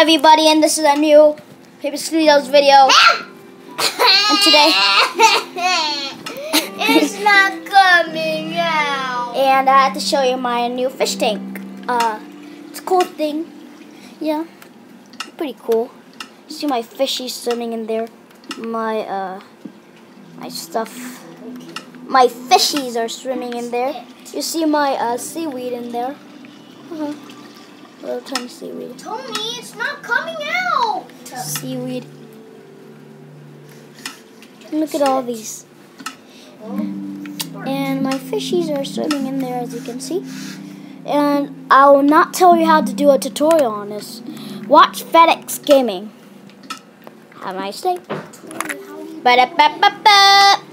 everybody, and this is a new Paper Studios video. And today it's not coming out. And I had to show you my new fish tank. It's a cool thing. Yeah, pretty cool. See my fishies swimming in there. My stuff. My fishies are swimming in there. You see my seaweed in there. Little tiny seaweed. Tony, it's not coming out. Seaweed. Look at all these. And my fishies are swimming in there, as you can see. And I will not tell you how to do a tutorial on this. Watch FedEx Gaming. Have a nice day. Ba-da-ba-ba-ba.